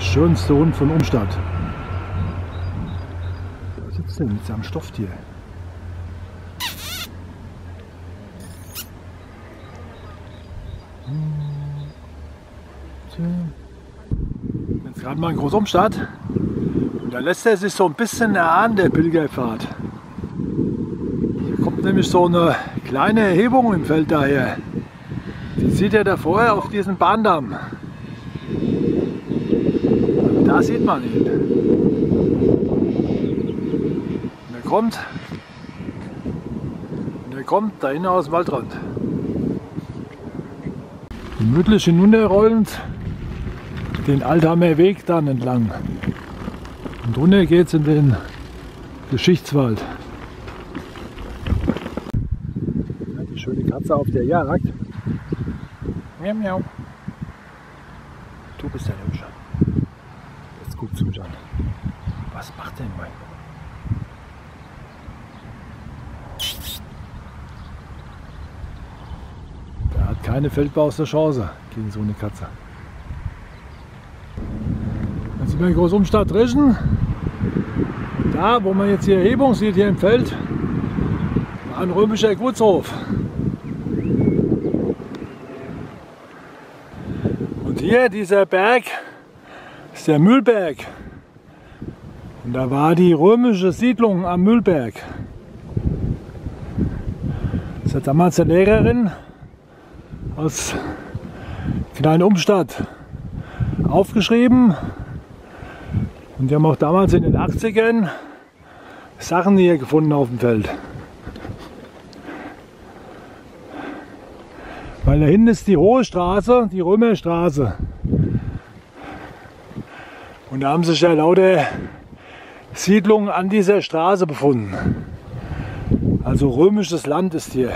schönste Hund von Umstadt. Wo sitzt denn mit seinem Stofftier? Jetzt gerade mal in Großumstadt. Und da lässt er sich so ein bisschen erahnen, der Pilgerpfad. Hier kommt nämlich so eine kleine Erhebung im Feld daher. Die sieht er da vorher auf diesen Bahndamm. Und da sieht man ihn. Und er kommt da hinten aus dem Waldrand. Gemütlich hinunterrollend den Altheimer Weg dann entlang. Und runter geht es in den Geschichtswald. Ja, die schöne Katze auf der Jagd. Miau, miau. Du bist der Hübsche. Jetzt guckt mich an. Was macht der mal? Der hat keine feldbauste Chance gegen so eine Katze. Jetzt sind wir in Großumstadt Rischen. Da, wo man jetzt die Erhebung sieht, hier im Feld, war ein römischer Gutshof. Und hier, dieser Berg, ist der Mühlberg. Und da war die römische Siedlung am Mühlberg. Das hat damals eine Lehrerin aus Klein-Umstadt aufgeschrieben. Und die haben auch damals in den 80ern Sachen hier gefunden auf dem Feld. Weil da hinten ist die Hohe Straße, die Römerstraße. Und da haben sich ja lauter Siedlungen an dieser Straße befunden. Also römisches Land ist hier.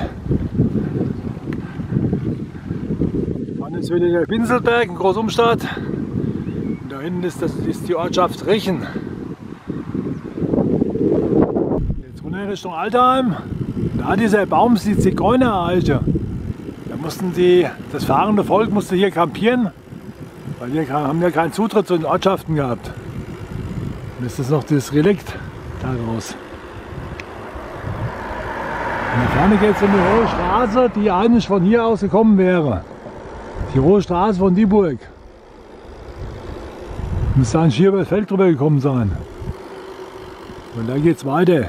Vorne ist wieder der Pinselberg in Großumstadt. Und da hinten ist die Ortschaft Richen. Jetzt runter Richtung Altheim. Da dieser Baum ist die Zigeunereiche. Da mussten das fahrende Volk musste hier campieren, weil wir haben ja keinen Zutritt zu den Ortschaften gehabt. Und jetzt ist noch das Relikt daraus. Und da vorne geht es in die Hohe Straße, die eigentlich von hier aus gekommen wäre. Die Hohe Straße von Dieburg. Müsste eigentlich hier über das Feld drüber gekommen sein. Und da geht es weiter.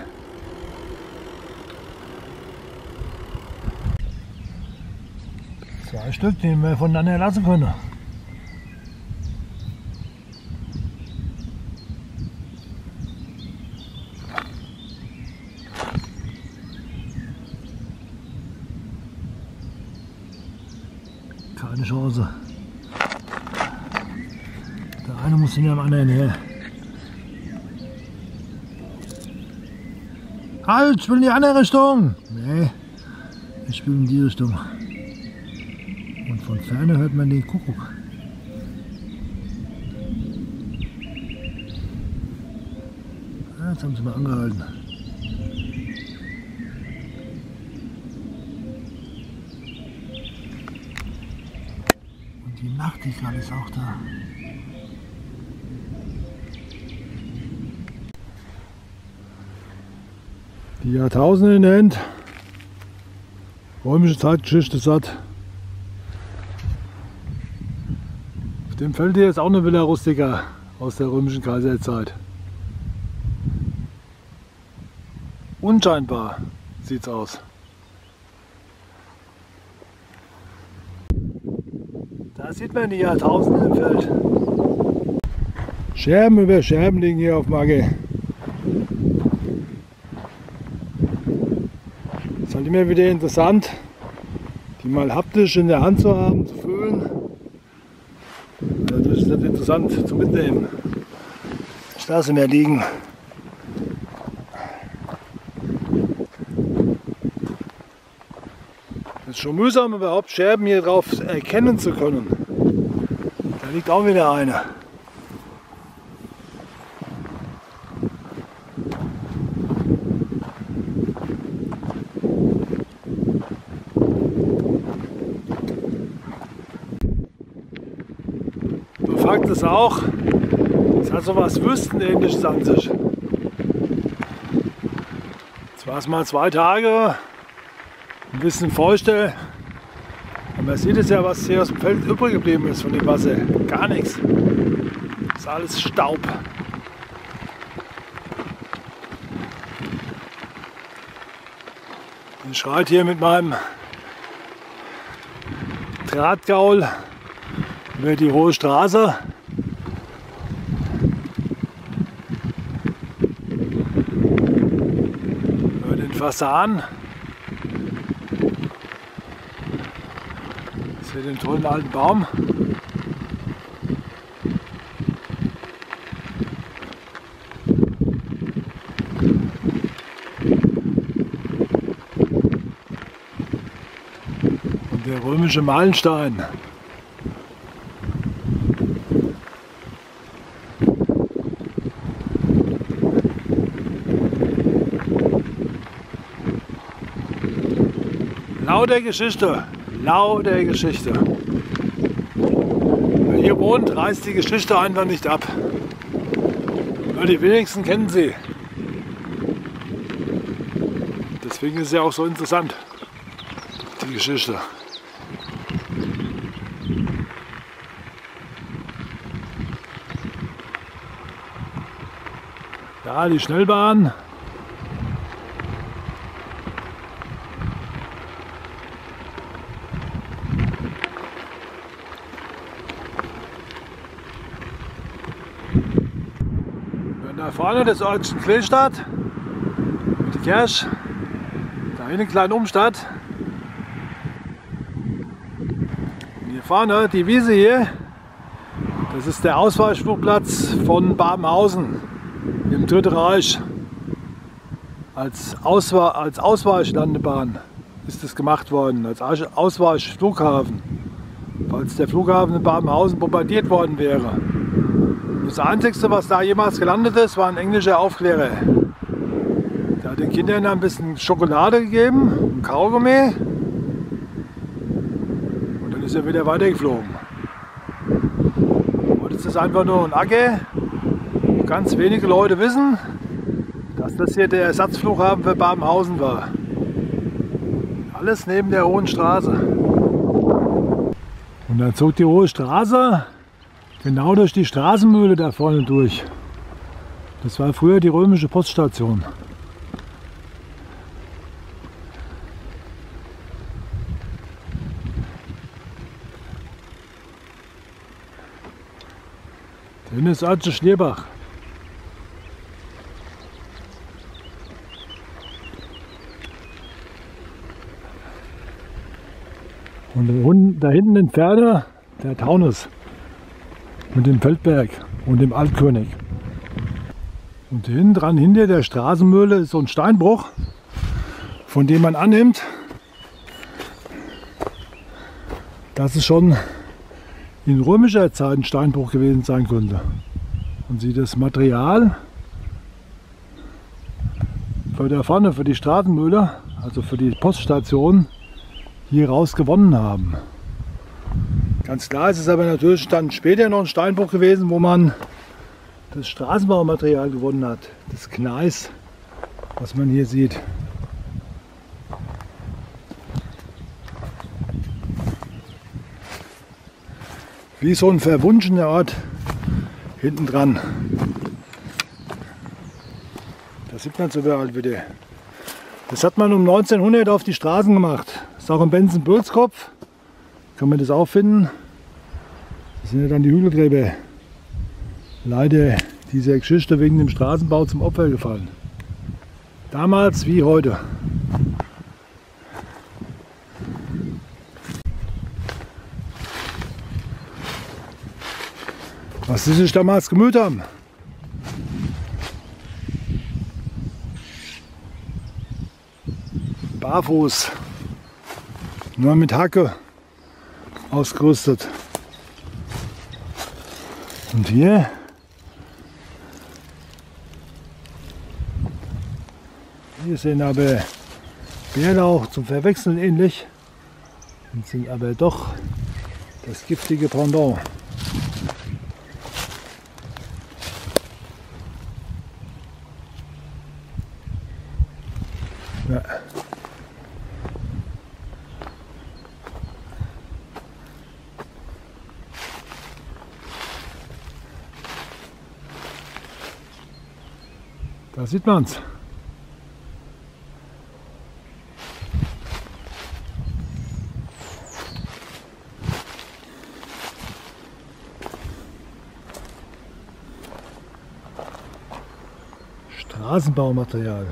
Zwei Stück, die wir voneinander lassen können. Keine Chance. Der eine muss hinter dem anderen her. Halt, ich will in die andere Richtung! Nee, ich will in die Richtung. Und von Ferne hört man den Kuckuck. Ah, jetzt haben sie mal angehalten. Und die Nachtigall ist auch da. Die Jahrtausende in der Hand. Römische Zeitgeschichte satt. Auf dem Feld hier ist auch eine Villa Rustica aus der römischen Kaiserzeit. Unscheinbar sieht's aus. Da sieht man die Jahrtausende im Feld. Scherben über Scherben liegen hier auf Magge. Es ist halt immer wieder interessant, die mal haptisch in der Hand zu haben, zu fühlen. Das ist nicht interessant zum Mitnehmen. Ich lasse mehr liegen. Es ist schon mühsam, überhaupt Scherben hier drauf erkennen zu können. Da liegt auch wieder eine. Fakt ist auch, Es hat so was Wüstenähnliches an sich. Jetzt war es mal 2 Tage, ein bisschen feuchter. Und man sieht es ja, was hier aus dem Feld übrig geblieben ist von dem Wasser. Gar nichts. Das ist alles Staub. Ich schreite hier mit meinem Drahtgaul über die hohe Straße. Über den Fasan. Ich sehe den tollen alten Baum. Und der römische Meilenstein. Lauter Geschichte, lauter Geschichte. Wer hier wohnt, reißt die Geschichte einfach nicht ab. Nur die wenigsten kennen sie. Deswegen ist es ja auch so interessant, die Geschichte. Da die Schnellbahn. Da vorne das Ortchen Kleestadt, die Kirche, da hinten klein Umstadt. Und hier vorne, die Wiese hier, das ist der Ausweichflugplatz von Babenhausen im Dritten Reich. Als Ausweichlandebahn ist es gemacht worden, als Ausweichflughafen, falls der Flughafen in Babenhausen bombardiert worden wäre. Das Einzige, was da jemals gelandet ist, war ein englischer Aufklärer. Der hat den Kindern ein bisschen Schokolade gegeben, ein Kaugummi, und dann ist er wieder weitergeflogen. Und es ist einfach nur ein Acker. Ganz wenige Leute wissen, dass das hier der Ersatzflughafen für Babenhausen war. Alles neben der Hohen Straße. Und dann zog die Hohe Straße genau durch die Straßenmühle da vorne durch. Das war früher die römische Poststation. Da hinten ist Alte Schlierbach. Und da hinten in Ferne der Taunus. Mit dem Feldberg und dem Altkönig. Und hinten dran, hinter der Straßenmühle, ist so ein Steinbruch, von dem man annimmt, dass es schon in römischer Zeit ein Steinbruch gewesen sein könnte. Und sie das Material für da vorne, für die Straßenmühle, also für die Poststation, hier raus gewonnen haben. Ganz klar ist es aber natürlich dann später noch ein Steinbruch gewesen, wo man das Straßenbaumaterial gewonnen hat. Das Gneis, was man hier sieht. Wie so ein verwunschener Ort hinten dran. Da sieht man es überall wieder. Das hat man um 1900 auf die Straßen gemacht. Das ist auch im Bensen-Bölzkopf. Kann man das auch finden. Das sind ja dann die Hügelgräber. Leider dieser Geschichte wegen dem Straßenbau zum Opfer gefallen. Damals wie heute. Was sie sich damals gemüht haben. Barfuß. Nur mit Hacke ausgerüstet. Und hier sehen aber Bärlauch zum Verwechseln ähnlich und sind aber doch das giftige Pendant. Ja. Da sieht man's. Straßenbaumaterial.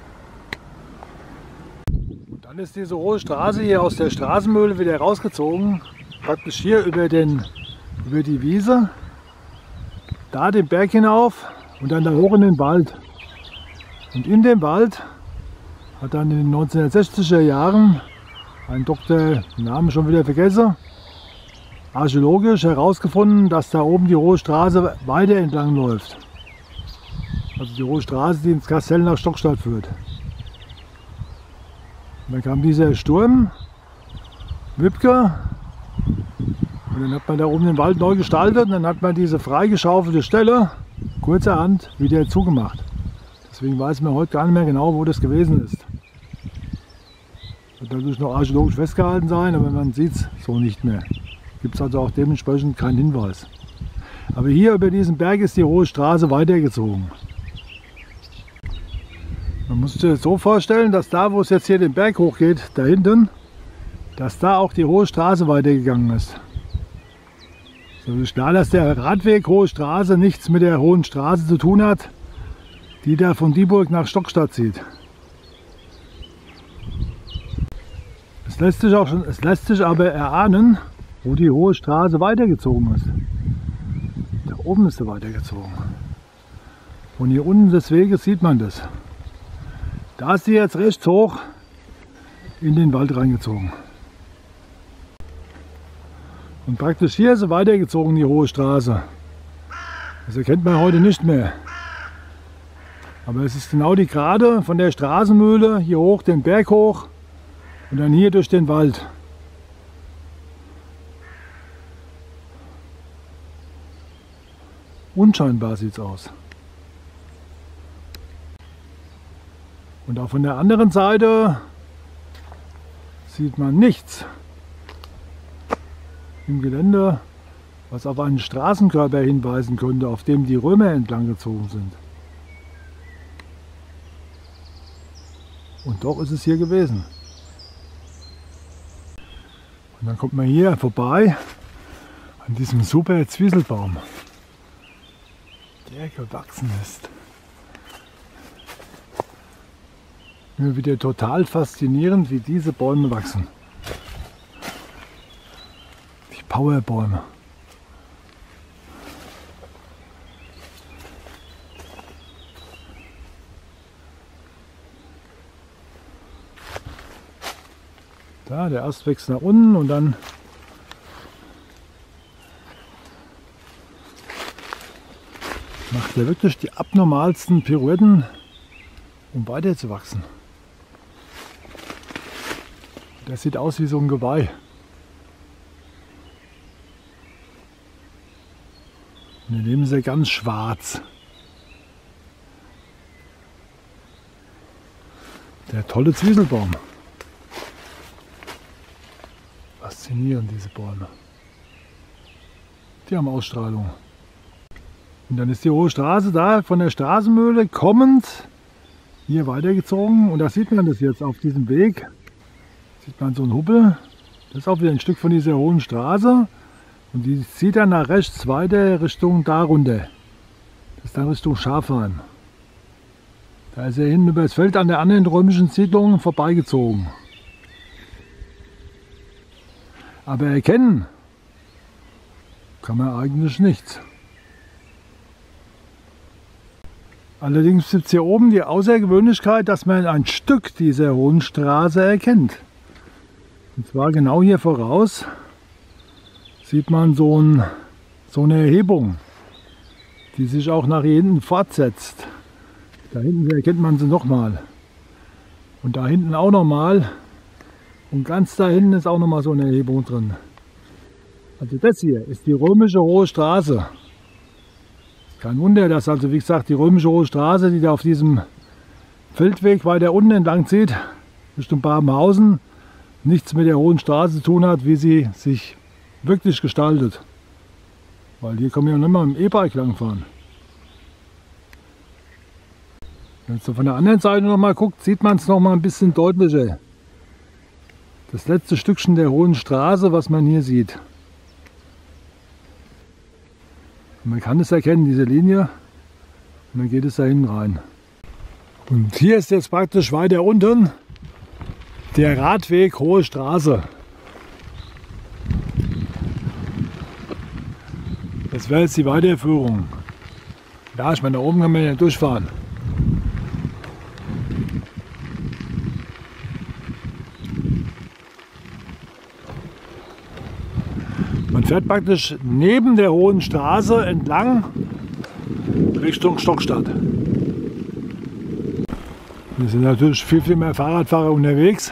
Und dann ist diese hohe Straße hier aus der Straßenmühle wieder rausgezogen, praktisch hier über die Wiese, da den Berg hinauf und dann da hoch in den Wald. Und in dem Wald hat dann in den 1960er Jahren ein Doktor, den Namen schon wieder vergessen, archäologisch herausgefunden, dass da oben die Hohe Straße weiter entlang läuft. Also die Hohe Straße, die ins Kastell nach Stockstadt führt. Und dann kam dieser Sturm, Wipke, und dann hat man da oben den Wald neu gestaltet und dann hat man diese freigeschaufelte Stelle kurzerhand wieder zugemacht. Deswegen weiß man heute gar nicht mehr genau, wo das gewesen ist. Wird natürlich noch archäologisch festgehalten sein, aber man sieht es so nicht mehr. Gibt es also auch dementsprechend keinen Hinweis. Aber hier über diesen Berg ist die Hohe Straße weitergezogen. Man muss sich das so vorstellen, dass da, wo es jetzt hier den Berg hochgeht, da hinten, dass da auch die Hohe Straße weitergegangen ist. So ist klar, dass der Radweg Hohe Straße nichts mit der Hohen Straße zu tun hat, die da von Dieburg nach Stockstadt zieht. Es lässt sich aber erahnen, wo die Hohe Straße weitergezogen ist. Da oben ist sie weitergezogen. Von hier unten des Weges sieht man das. Da ist sie jetzt rechts hoch in den Wald reingezogen. Und praktisch hier ist sie weitergezogen, die Hohe Straße. Das erkennt man heute nicht mehr. Aber es ist genau die Gerade von der Straßenmühle hier hoch, den Berg hoch und dann hier durch den Wald. Unscheinbar sieht es aus. Und auch von der anderen Seite sieht man nichts im Gelände, was auf einen Straßenkörper hinweisen könnte, auf dem die Römer entlang gezogen sind. Und doch ist es hier gewesen. Und dann kommt man hier vorbei an diesem super Zwieselbaum, der gewachsen ist. Immer wieder total faszinierend, wie diese Bäume wachsen. Die Powerbäume. Da, der Ast wächst nach unten und dann macht er wirklich die abnormalsten Pirouetten, um weiter zu wachsen. Das sieht aus wie so ein Geweih. Und daneben ist er ganz schwarz. Der tolle Zwieselbaum. Faszinierend, diese Bäume. Die haben Ausstrahlung. Und dann ist die Hohe Straße da von der Straßenmühle kommend hier weitergezogen. Und da sieht man das jetzt auf diesem Weg. Sieht man so einen Hubbel. Das ist auch wieder ein Stück von dieser Hohen Straße. Und die zieht dann nach rechts weiter Richtung da runter. Das ist dann Richtung Schafheim. Da ist er hinten über das Feld an der anderen römischen Siedlung vorbeigezogen. Aber erkennen kann man eigentlich nichts. Allerdings gibt es hier oben die Außergewöhnlichkeit, dass man ein Stück dieser Hohen Straße erkennt. Und zwar genau hier voraus sieht man so eine Erhebung, die sich auch nach hier hinten fortsetzt. Da hinten erkennt man sie nochmal. Und da hinten auch nochmal. Und ganz da hinten ist auch nochmal so eine Erhebung drin. Also das hier ist die römische Hohe Straße. Kein Wunder, dass also wie gesagt die römische Hohe Straße, die da auf diesem Feldweg weiter unten entlang zieht, Richtung Babenhausen, nichts mit der Hohen Straße zu tun hat, wie sie sich wirklich gestaltet. Weil hier kann man ja nicht mal im E-Bike langfahren. Wenn man von der anderen Seite noch mal guckt, sieht man es noch mal ein bisschen deutlicher. Das letzte Stückchen der Hohen Straße, was man hier sieht. Und man kann es erkennen, diese Linie, und dann geht es da hinten rein. Und hier ist jetzt praktisch weiter unten der Radweg Hohe Straße. Das wäre jetzt die Weiterführung. Ja, ich meine, da oben kann man ja durchfahren. Man fährt praktisch neben der Hohen Straße entlang Richtung Stockstadt. Hier sind natürlich viel mehr Fahrradfahrer unterwegs.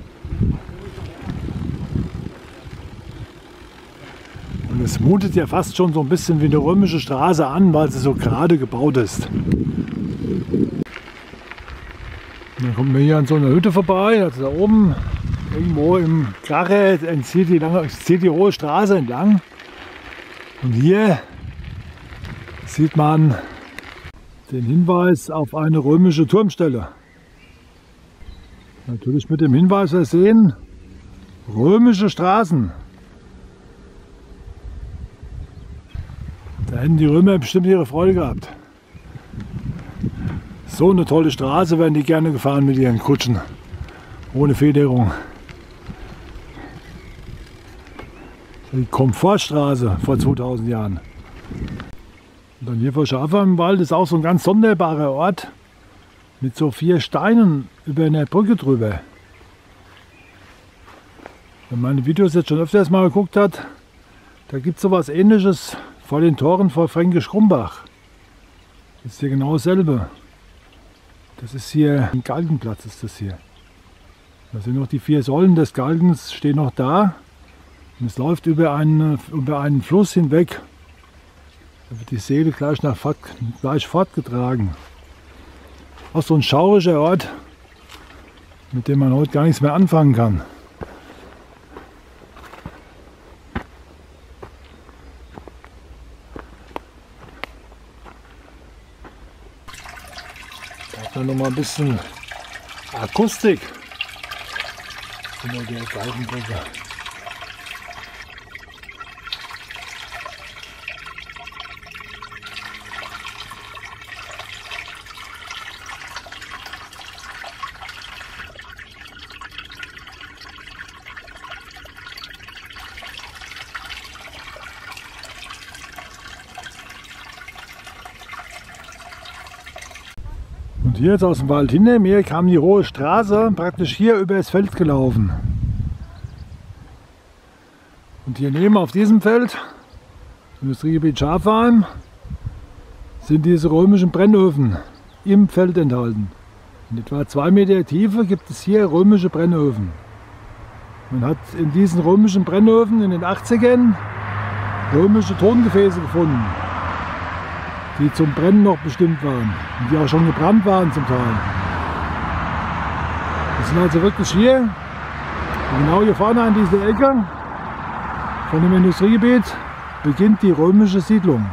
Und es mutet ja fast schon so ein bisschen wie eine römische Straße an, weil sie so gerade gebaut ist. Und dann kommt man hier an so einer Hütte vorbei, also da oben irgendwo im Krache zieht die Hohe Straße entlang. Und hier sieht man den Hinweis auf eine römische Turmstelle. Natürlich mit dem Hinweis versehen, römische Straßen. Da hätten die Römer bestimmt ihre Freude gehabt. So eine tolle Straße wären die gerne gefahren mit ihren Kutschen. Ohne Federung. Die Komfortstraße vor 2000 Jahren. Und dann hier vor Schafheim im Wald ist auch so ein ganz sonderbarer Ort mit so 4 Steinen über einer Brücke drüber. Wenn man meine Videos jetzt schon öfters mal geguckt hat, da gibt es so was Ähnliches vor den Toren vor Fränkisch Krumbach. Das ist hier genau dasselbe. Das ist hier ein Galgenplatz, ist das hier. Da sind noch die 4 Säulen des Galgens, stehen noch da. Und es läuft über einen Fluss hinweg. Da wird die Seele gleich fortgetragen. Auch so ein schaurischer Ort, mit dem man heute gar nichts mehr anfangen kann. Da hat man noch mal ein bisschen Akustik unter der Galgenbrücke. Und hier jetzt aus dem Wald hinter mir kam die Hohe Straße praktisch hier über das Feld gelaufen. Und hier neben auf diesem Feld, Industriegebiet Schafheim, sind diese römischen Brennöfen im Feld enthalten. In etwa 2 Meter Tiefe gibt es hier römische Brennöfen. Man hat in diesen römischen Brennöfen in den 80ern römische Tongefäße gefunden, die zum Brennen noch bestimmt waren und die auch schon gebrannt waren zum Teil. Wir sind also wirklich hier, genau hier vorne an dieser Ecke von dem Industriegebiet beginnt die römische Siedlung.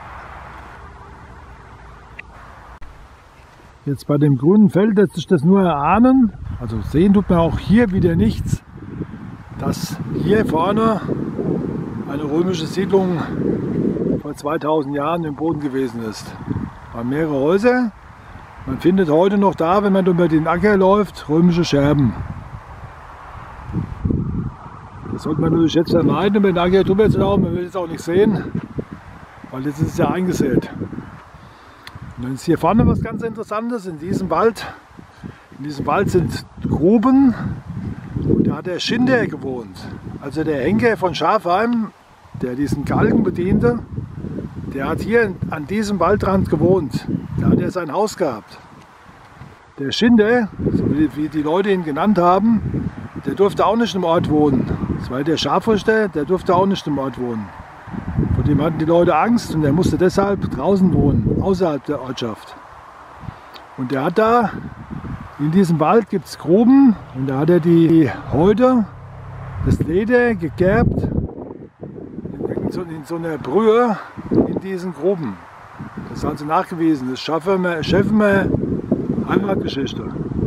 Jetzt bei dem grünen Feld lässt sich das nur erahnen, also sehen tut man auch hier wieder nichts, dass hier vorne eine römische Siedlung vor 2000 Jahren im Boden gewesen ist. Es waren mehrere Häuser. Man findet heute noch da, wenn man über den Acker läuft, römische Scherben. Das sollte man natürlich jetzt vermeiden, über den Acker drüber zu laufen. Man will es auch nicht sehen, weil jetzt ist es ja eingesät. Und dann ist hier vorne was ganz Interessantes. In diesem Wald sind Gruben und da hat der Schinder gewohnt. Also der Henker von Schafheim, der diesen Galgen bediente, der hat hier an diesem Waldrand gewohnt. Da hat er sein Haus gehabt. Der Schinder, so wie die Leute ihn genannt haben, der durfte auch nicht im Ort wohnen. Das war der Schafrichter, der durfte auch nicht im Ort wohnen. Vor dem hatten die Leute Angst und er musste deshalb draußen wohnen, außerhalb der Ortschaft. Und der hat da In diesem Wald gibt es Gruben und da hat er die Häute, das Leder gegerbt in so einer Brühe in diesen Gruben. Das ist also nachgewiesen. Das schaffen wir Heimatgeschichte.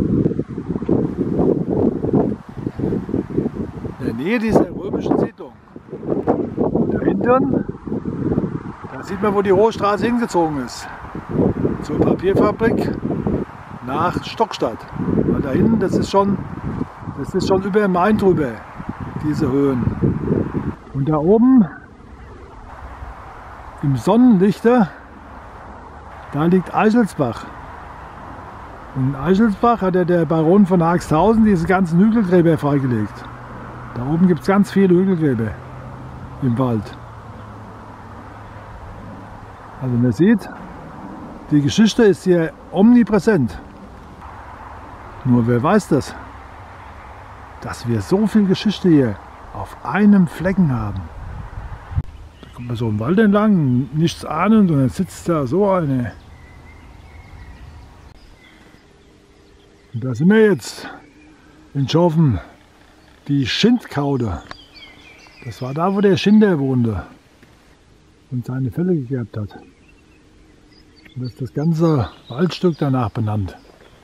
In der Nähe dieser römischen Siedlung. Und da hinten, da sieht man, wo die Hohe Straße hingezogen ist. Zur Papierfabrik nach Stockstadt. Weil da hinten, das ist schon über den Main drüber, diese Höhen. Und da oben im Sonnenlichter, da liegt Eichelsbach. Und in Eichelsbach hat der Baron von Haxthausen diese ganzen Hügelgräber freigelegt. Da oben gibt es ganz viele Hügelgräber im Wald. Also man sieht, die Geschichte ist hier omnipräsent. Nur wer weiß das? Dass wir so viel Geschichte hier auf einem Flecken haben. Da kommt man so im Wald entlang, nichts ahnend, und dann sitzt da so eine. Und da sind wir jetzt in Schoffen, die Schindkaude. Das war da, wo der Schinder wohnte und seine Felle gegerbt hat. Und das ist das ganze Waldstück danach benannt.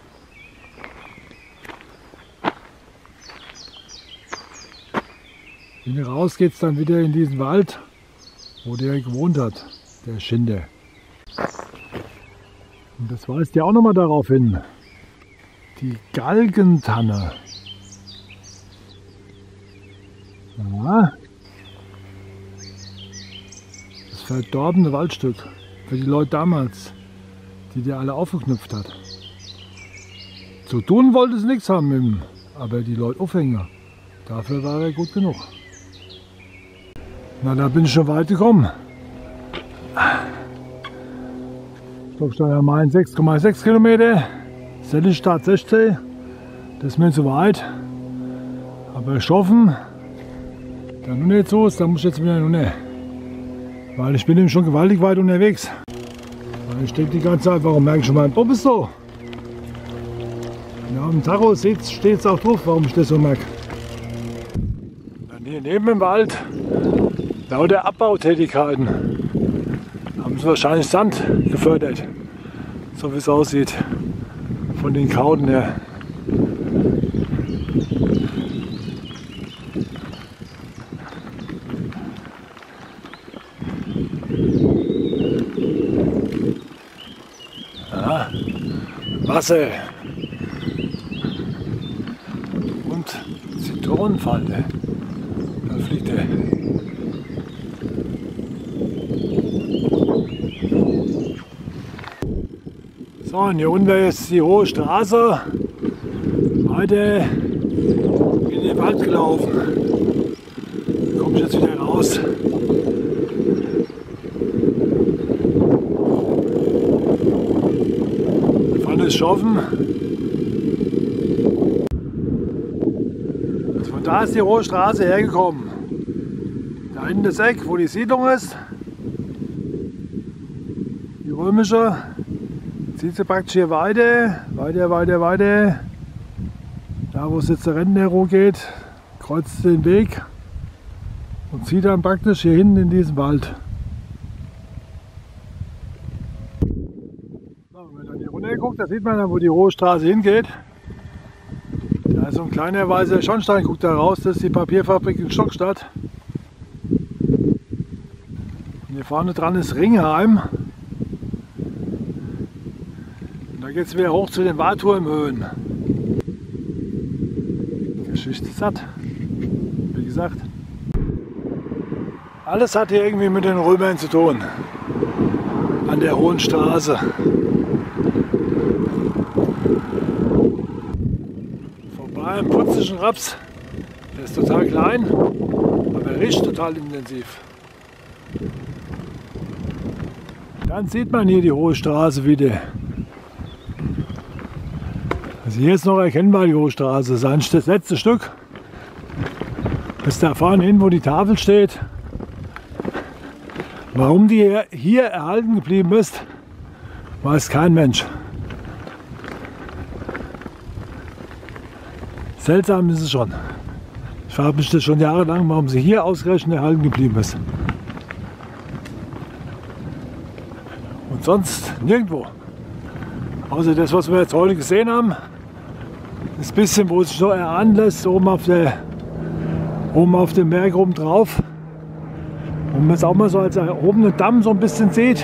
Hier raus geht es dann wieder in diesen Wald, wo der gewohnt hat, der Schinder. Und das weist ja auch nochmal darauf hin. Die Galgentanne. Ja, das verdorbene Waldstück für die Leute damals, die der alle aufgeknüpft hat. Zu tun wollte es nichts haben mit ihm, aber die Leute aufhängen, dafür war er gut genug. Na, da bin ich schon weit gekommen. Stockstadt am Main 6,6 Kilometer, Sellenstadt 16, das ist mir zu weit. Aber Schoffen, da nun nicht so ist, da muss ich jetzt wieder runter. Weil ich bin nämlich schon gewaltig weit unterwegs. Weil ich denke die ganze Zeit, warum merke ich schon mal, Bob ist so. Ja, am Tacho steht es auch drauf, warum ich das so merke. Dann hier neben im Wald, lauter Abbautätigkeiten. Haben sie wahrscheinlich Sand gefördert. So wie es aussieht. Von den Kauden her. Aha. Wasser. Und Zitronenfalte. Da fliegt er. So, und hier unten ist die Hohe Straße. Weiter in den Wald gelaufen. Da komme ich jetzt wieder raus. Da vorne ist Schoffen. Also von da ist die Hohe Straße hergekommen. Da hinten das Eck, wo die Siedlung ist. Die römische. Zieht sie praktisch hier weiter. Da wo es jetzt der Rennero geht, kreuzt den Weg und zieht dann praktisch hier hinten in diesen Wald. So, wenn man dann hier runter guckt, da sieht man dann, wo die Hohe Straße hingeht. Da ist so ein kleiner weißer Schornstein, guckt da raus, das ist die Papierfabrik in Stockstadt. Und hier vorne dran ist Ringheim. Da geht es wieder hoch zu den Warturmhöhen. Geschichte satt, wie gesagt. Alles hat hier irgendwie mit den Römern zu tun. An der Hohen Straße. Vorbei am putzischen Raps. Der ist total klein, aber riecht total intensiv. Dann sieht man hier die Hohe Straße wieder. Also hier ist noch erkennbar die Hohe Straße. Das ist eigentlich das letzte Stück. Bis da vorne hin, wo die Tafel steht. Warum die hier erhalten geblieben ist, weiß kein Mensch. Seltsam ist es schon. Ich frage mich das schon jahrelang, warum sie hier ausgerechnet erhalten geblieben ist. Und sonst nirgendwo. Außer das, was wir jetzt heute gesehen haben. Das bisschen, wo es sich noch erahnen lässt, oben auf dem Berg oben drauf. Und man es auch mal so als erhobenen Damm so ein bisschen sieht.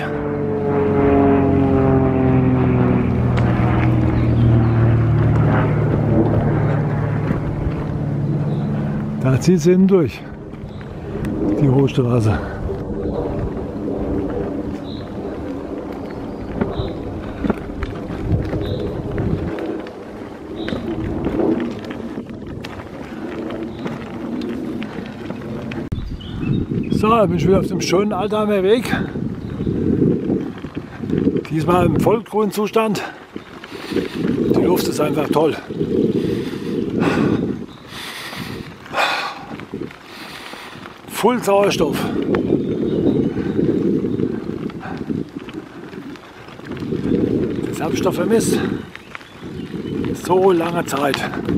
Da zieht sie hinten durch, die Hochstraße. So, da bin ich wieder auf dem schönen Altheimer Weg. Diesmal im vollgrünen Zustand. Die Luft ist einfach toll. Voll Sauerstoff. Das habe ich doch vermisst. So lange Zeit.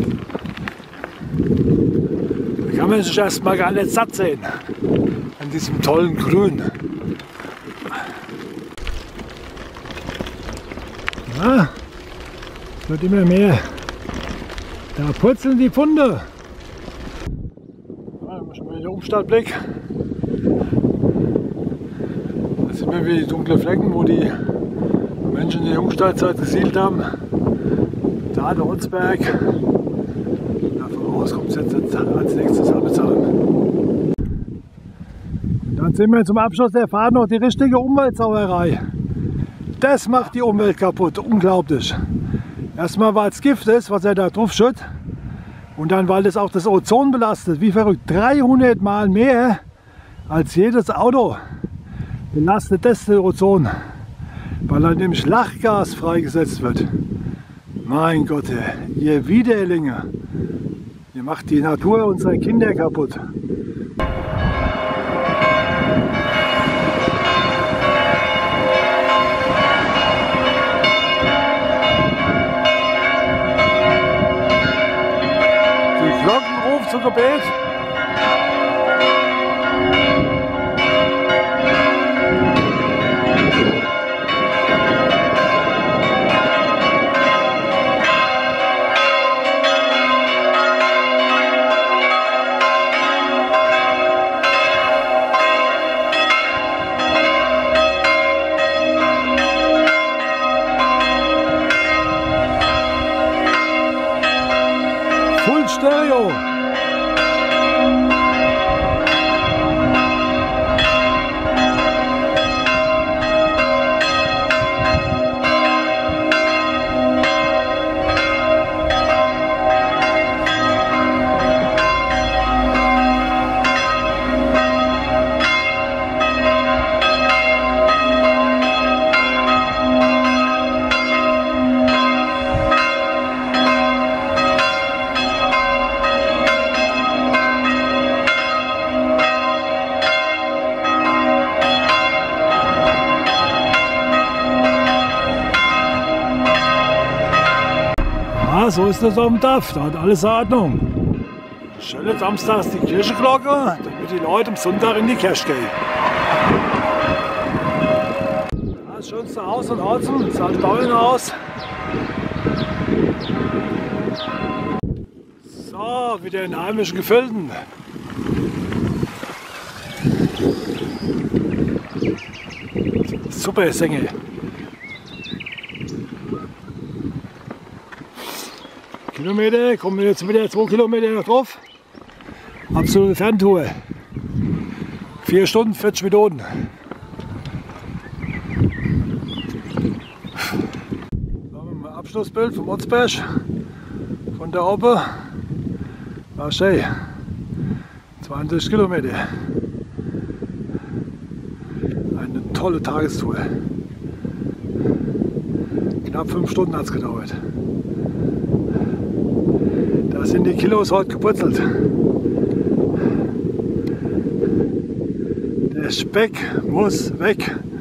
Da kann man sich erstmal gar nicht satt sehen. An diesem tollen Grün. Ja, es wird immer mehr. Da purzeln die Pfunde. Schon mal den Umstadtblick. Da sieht man wie die dunklen Flecken, wo die Menschen in der Jungsteinzeit gesiedelt haben. Da der Holzberg. Davon aus kommt es jetzt als nächstes Halbezahn. Und dann sehen wir zum Abschluss der Fahrt noch die richtige Umweltsauerei. Das macht die Umwelt kaputt, unglaublich. Erstmal, weil es Gift ist, was er da drauf schüttet. Und dann, weil das auch das Ozon belastet, wie verrückt, 300 Mal mehr als jedes Auto belastet das Ozon, weil dann nämlich Lachgas freigesetzt wird. Mein Gott, ihr Widerlinge, ihr macht die Natur unserer Kinder kaputt. Glockenruf zu Gebet. Full Stereo. So ist das auf dem Dorf, da hat alles Ordnung. Schöne samstags die Kirchenglocke, damit die Leute am Sonntag in die Kirche gehen. Das schönste Haus in Horzen, das alte Bauernhaus. So, wieder in heimischen Gefilden. Super Sänger. Kilometer, kommen wir jetzt wieder 2 Kilometer noch drauf. Absolute Ferntour. 4 Stunden, 40 Minuten. Da haben wir ein Abschlussbild vom Otzberg. Von der oben. War schön. 20 Kilometer. Eine tolle Tagestour. Knapp 5 Stunden hat es gedauert. Da sind die Kilos heute geputzelt. Der Speck muss weg.